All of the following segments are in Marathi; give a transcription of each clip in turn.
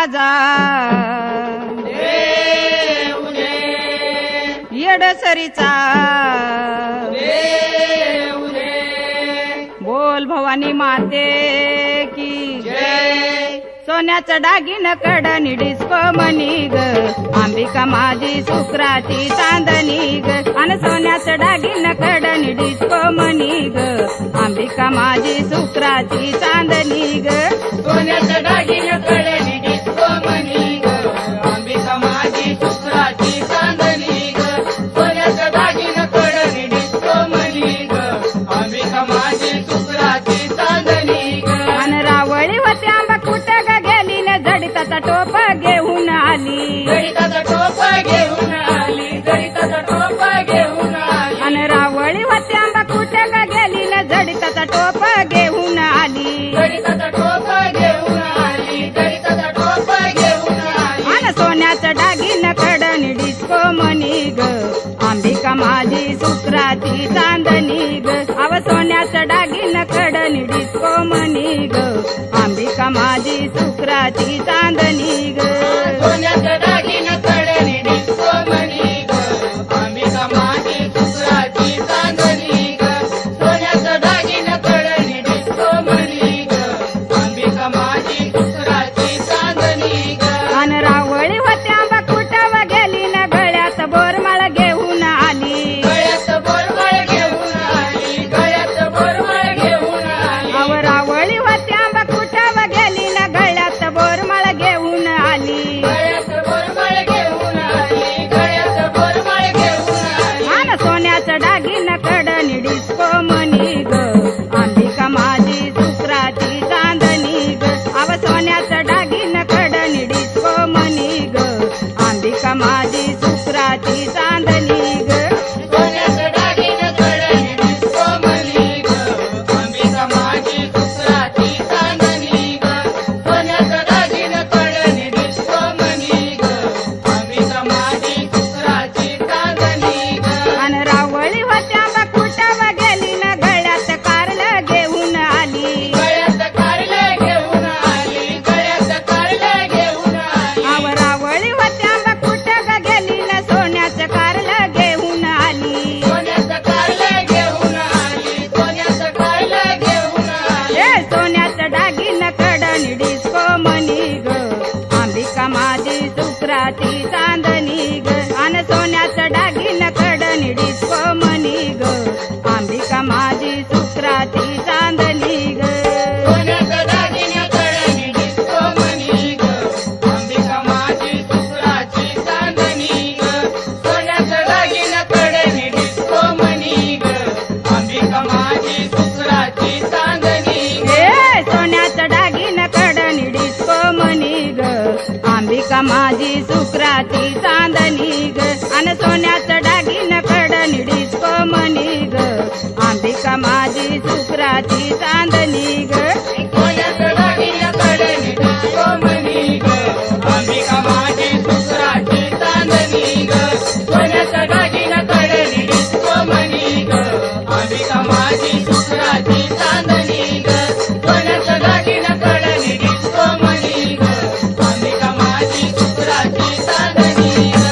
राजा येडसरीचा बोल भवानी माते की जय. सोन्याचं दागिनं कडनी डिस्को मनी ग अंबिका माझी शुक्राची चांदणी ग. आणि सोन्याचं दागिनं कडनी डिस्को मनी ग अंबिका माझी शुक्राची चांदणी ग. सोन्याचं दागिनं कडनी डिस्को मनी ग अंबिका माझी शुक्राची चांदणी ग. सोन्याचं दागिनं कडनी डिस्को मनी ग अंबिका माझी शुक्राची चांदणी ग. आणि रावळी होती आंबा कुठं ग गेली न जडिताचा टोप घेऊन आली. गणिताचा टोप घेऊन आली. गणिताचा टोप घेऊन आली. आणि रावळी होती आंबा कुठं ग गेली न जडिताचा टोप घेऊन आली. गणिताचा टोप घेऊन आली. गणिताचा टोप घेऊन आली. आणि सोन्याचं दागिनं कडनी डिस्को मनी ग अंबिका माझी शुक्राची चांदणी ग. अव सोन्याचं दागिनं कडनी डिस्को मनी ग अंबिका माझी शुक्राची चांदणी ग. सोन्याचं दागिनं कडनी डिस्को मनी ग अंबिका माझी शुक्राची चांदणी ग. सोन्याचं दागिनं कडनी डिस्को मनी ग अंबिका माझी शुक्राची चांदणी ग. आणि रावळी होती आंबा कुठं गेली न गळ्यात बोरमाळ घेऊन आली. गळ्यात बोरमाळ घेऊन आली. गळ्यात बोरमाळ घेऊन आली. अव रावळी होती आंबा कुठं गेली न गळ्यात बोरमाळ घेऊन आली. गळ्यात बोरमाळ घेऊन आली. गळ्यात बोरमाळ घेऊन आली. आणि सोन्याचं दागिनं कडनी डिस्को मनी ग अंबिका माझी शुक्राची चांदणी ग. अव सोन्याचं दागिनं कडनी डिस्को मनी ग अंबिका माझी शुक्राची चांदणी ग. सोन्याचं दागिनं कडनी डिस्को मनी ग अंबिका माझी शुक्राची चांदणी ग. सोन्याचं दागिनं कडनी डिस्को मनी ग अंबिका माझी शुक्राची चांदणी ग. आणि रावळी होती आंबा कुठं गेली न गळ्यात कारलं घेऊन आली. गळ्यात कारलं घेऊन आली. गळ्यात कारलं घेऊन आली. अव रावळी होती आंबा कुठं गेली न सोन्याचं कारलं घेऊन आली. सोन्याचं कारलं घेऊन आली. सोन्याचं कारलं घेऊन आली. ए सोन्याचं दागिनं कडनी डिस्को मनी ग अंबिका माझी शुक्राची चांदणी ग. आणि सोन्याचं दागिनं कडनी डिस्को मनी ग अंबिका माझी शुक्राची चांदणी ग. सोन्याचं दागिनं कडनी डिस्को मनी ग अंबिका माझी शुक्राची चांदणी ग. सोन्याचं दागिनं कडनी डिस्को मनी ग अंबिका माझी शुक्राची चांदणी ग. ए सोन्याचं दागिनं कडनी डिस्को मनी ग अंबिका माझी शुक्राची चांदणी ग. आणि सोन्याचं दागिनं कडनी डिस्को मनी ग अंबिका माझी शुक्राची चांदणी ग. सोन्याचं दागिनं कडनी डिस्को मनी ग अंबिका माझी शुक्राची चांदणी ग. सोन्याचं दागिनं कडनी डिस्को मनी ग अंबिका माझी शुक्राची चांदणी ग. सोन्याचं दागिनं कडनी डिस्को मनी ग अंबिका माझी शुक्राची चांदणी ग.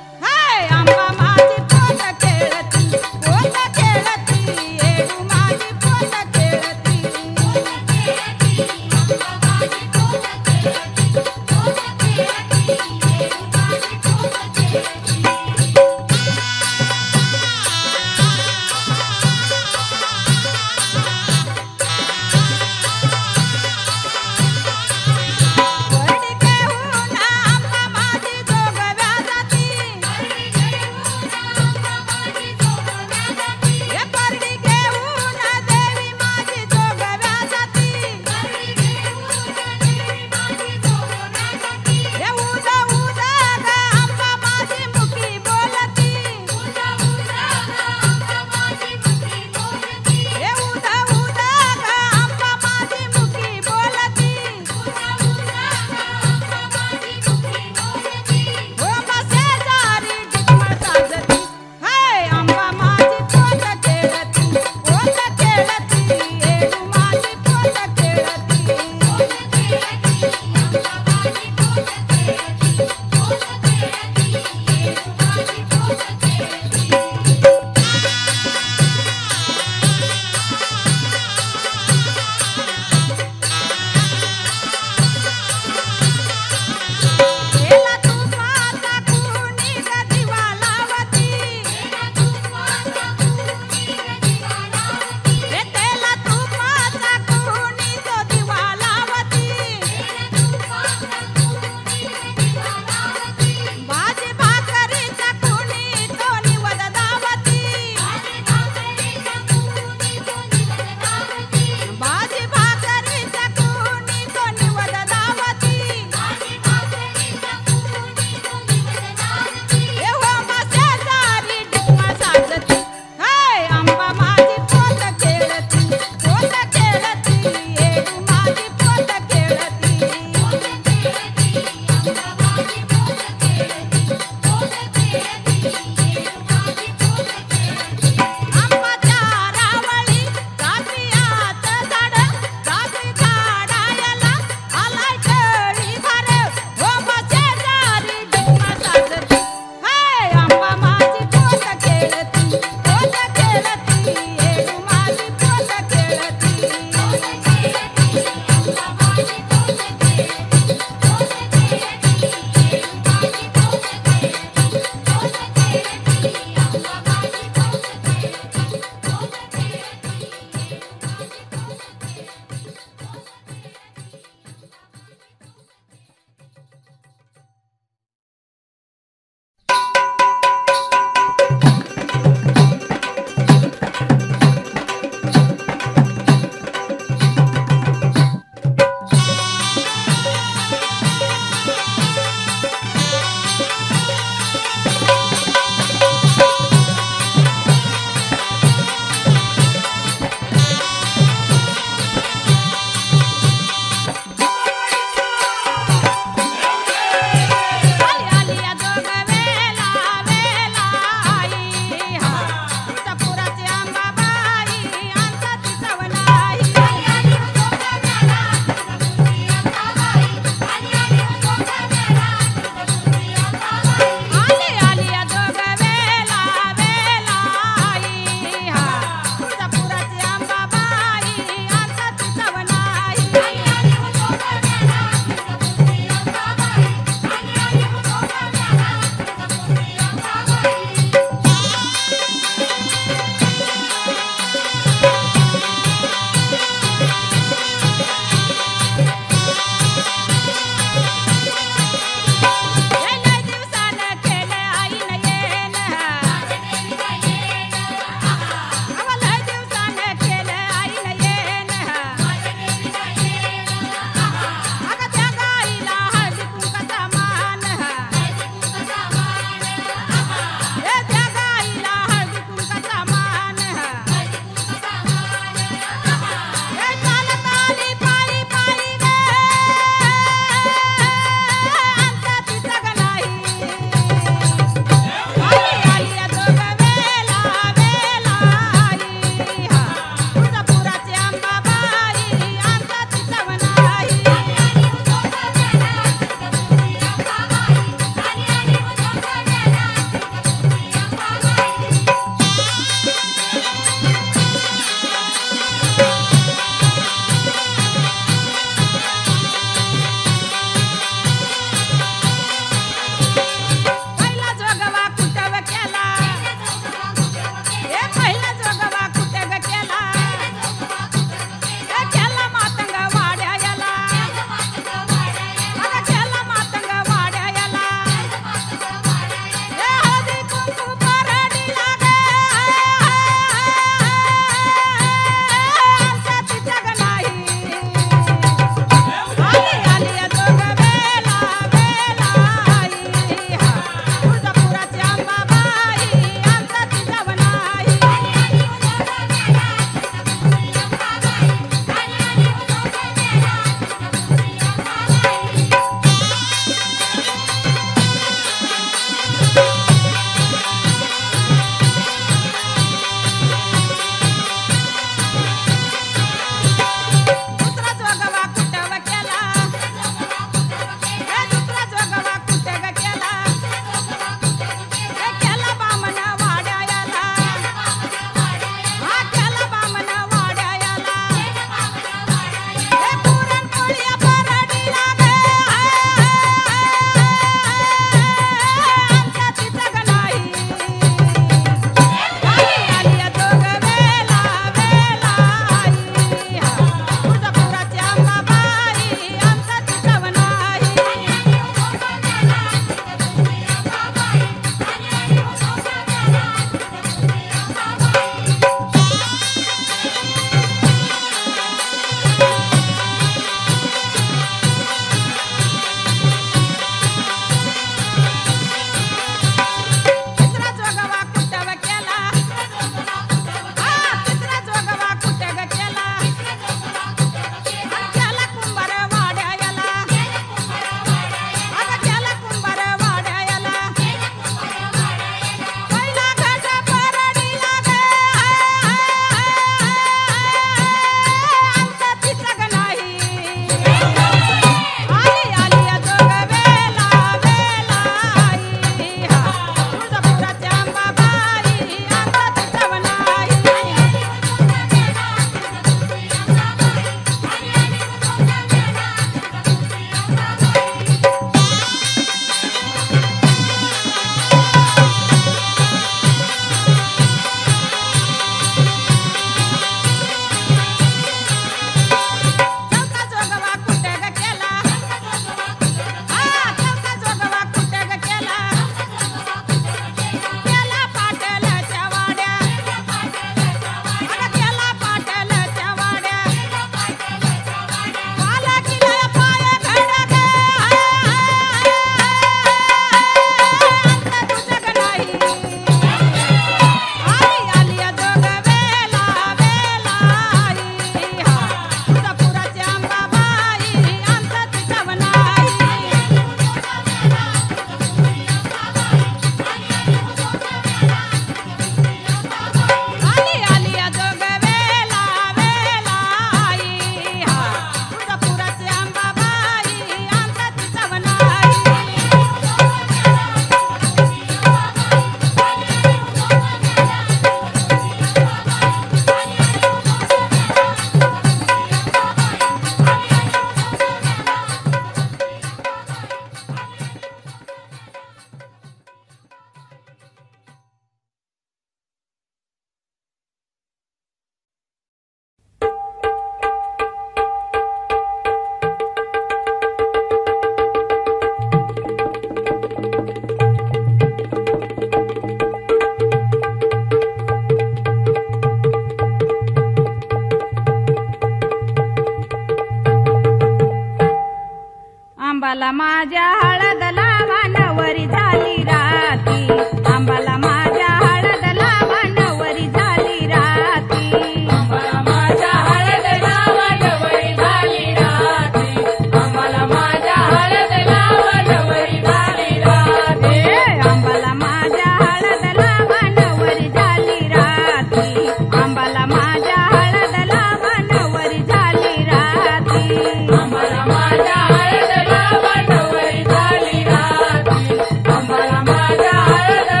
आंबाला माझ्या हळद लावा नवरी झाली राती आंबाला माझ्या हळद लावा नवरी झाली राती आम्हाला माझ्या हळद लावा नवरी झाली राती आम्हाला माझ्या हळद लावा नवरी झाली राती आंबाला माझ्या हळद लावा नवरी झाली राती आंबाला माझ्या हळद लावा नवरी झाली राती आम्हाला माझ्या हळद लावा नवरी झाली राती आम्हाला माझ्या हळद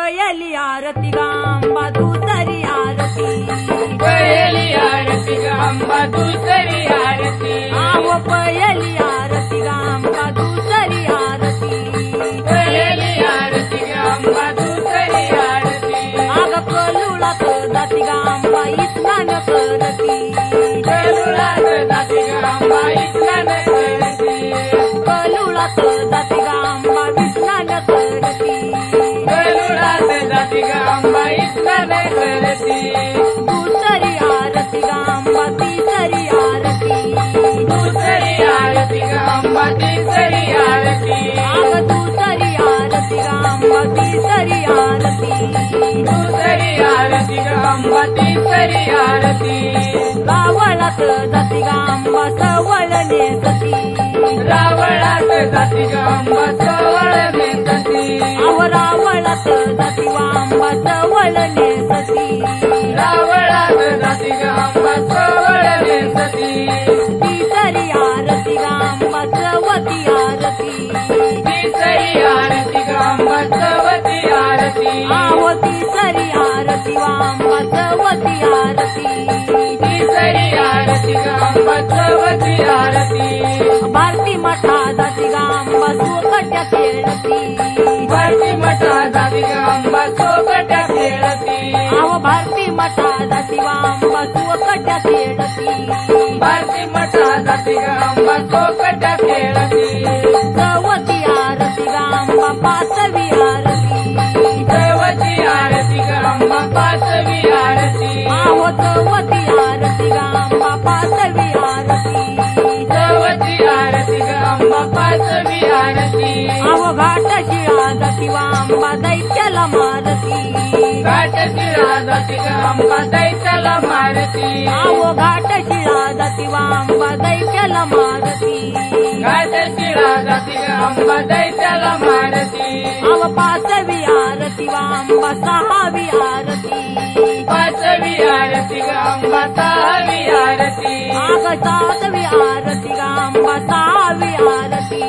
पहिली आरती गांबा दुसरी आरती पहिली आरती अंबा दुसरी आरती आहो पहिली आरती गांबा दुसरी आरती पहिली आरती अंबा दुसरी आरती आग कलुळात जाती गांबा स्नान करती करुणात जाती अंबा स्नान करती कलुळात जाती गांबा स्नान करती करुणात जाती अंबा स्नान करती दुसरी आरती गांबा तिसरी आरती दुसरी आरती अंबा तिसरी आरती आग दुसरी आरती गांबा तिसरी आरती दुसरी आरती अंबा तिसरी आरती रावळात जाती गांबा सवळ नेसती रावणात जाती अंबा सवळ नेसती आव रावळात जाती वांबा सवळ नेसती रावणात जाती अंबा सवळ नेसती तिसरी आरती गांबा चवती आरती तिसरी आरती अंबा चवती आरती आव तिसरी आरती वांबा चवती आरती तिसरी आरती अंबा चवती आरती भारती मठा जाती गांबा सोकट्या खेळती भारती मठा जाती अंबा सोकट्या खेळती आव भारती मठा जाती वांबा सोकट्या खेळती भारती मठा जाती अंबा सोकट्या खेळती चवती आरती गांबा पाचवी आरती चवती आरती अंबा पाचवी आरती आहो चवती आरती गांबा पाचवी आरती चवती आरती अंबा पाचवी आरती आहो घाट शिळा जाती वांबा दैत्याला मारती घाट शिळा जाती अंबा दैत्याला मारती आहो घाट शिळा जाती वांबा दैत्याला मारती घाट शिळा जाती अंबा दैत्याला मारती आव पाचवी आरती वांबा सहावी आरती पाचवी आरती अंबा सहावी आरती आग सातवी आरती गांबा सहावी आरती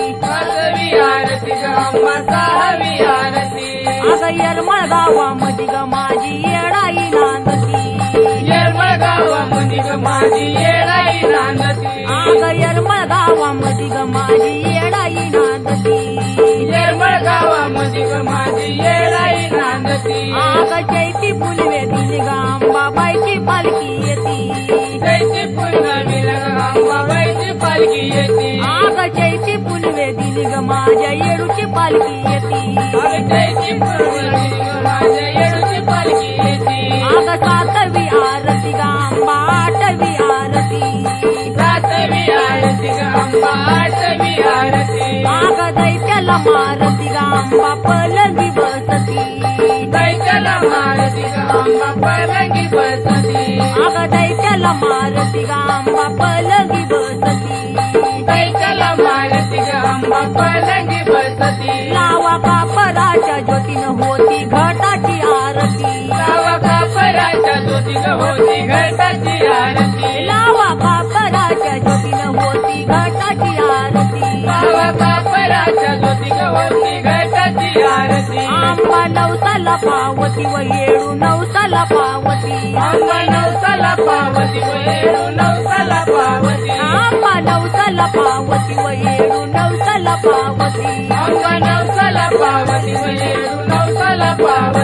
पाचवी आरती अंबा सहावी आरती आग येरमळ गावामध्ये ग माझी येडाई नांदती येरमळ गावामध्ये ग माझी येडाई नांदती आग येरमळ गावामध्ये ग माझी येडाई नांदती येरमळ गावामध्ये ग माझी येडाई नांदती आग चैती पुनवे दिन गांबा बाईची पालखी येती जैती पूर्णवीला अंबाबाईची पालखी येते आग चैती पुनवे दिन ग माझ्या येडूची पालखी येती जैती पूर्णवीला माझ्या येडूची पालखी येते आग सातवी आरती गांबा आठवी आरती सातवी आरती अंबा आठवी आरती आग दैत्याला मारती गांबा पलंगी बसती दैत्याला मारती अंबा पलंगी बसती आग दैत्याला मारती गांबा पलंगी बसती दैत्याला मारती अंबा पलंगी बसती लावा कापराच्या ज्योतीनं होती घटाची आरती लावा कापराच्या ज्योतीनं होती घटाची आरती लावा कापराच्या ज्योतीनं होती घटाची आरती लावा कापराच्या ज्योतीनं होती घटाची आरती आंबा नवसाला पावती व येळू नवसाला पावती अंबा नवसाला पावती वेळू नवसाला पावती आंबा नवसाला पावती व येळू नवसाला पावती अंबा नवसाला पावती वेळू नवसाला पावती